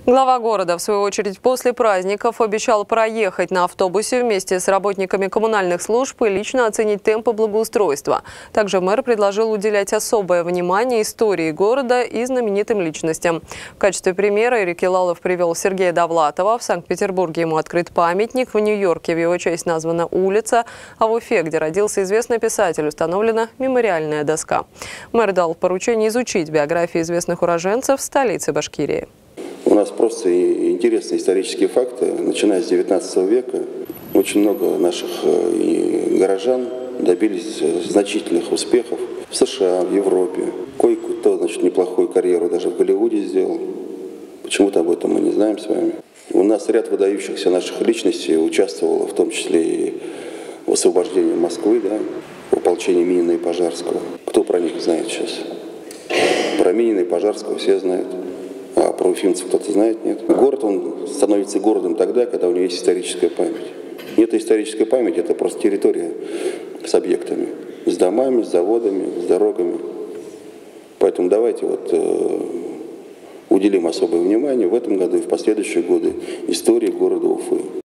Глава города, в свою очередь, после праздников обещал проехать на автобусе вместе с работниками коммунальных служб и лично оценить темпы благоустройства. Также мэр предложил уделять особое внимание истории города и знаменитым личностям. В качестве примера Эрик Елалов привел Сергея Довлатова. В Санкт-Петербурге ему открыт памятник, в Нью-Йорке в его честь названа улица, а в Уфе, где родился известный писатель, установлена мемориальная доска. Мэр дал поручение изучить биографии известных уроженцев столицы Башкирии. У нас просто интересные исторические факты. Начиная с 19 века очень много наших горожан добились значительных успехов в США, в Европе. Кое-кто, неплохую карьеру даже в Голливуде сделал. Почему-то об этом мы не знаем с вами. У нас ряд выдающихся наших личностей участвовало, в том числе и в освобождении Москвы, в ополчении Минина и Пожарского. Кто про них знает сейчас? Про Минина и Пожарского все знают. А про уфимцев кто-то знает? Нет. Город, он становится городом тогда, когда у него есть историческая память. И эта историческая память – это просто территория с объектами, с домами, с заводами, с дорогами. Поэтому давайте уделим особое внимание в этом году и в последующие годы истории города Уфы.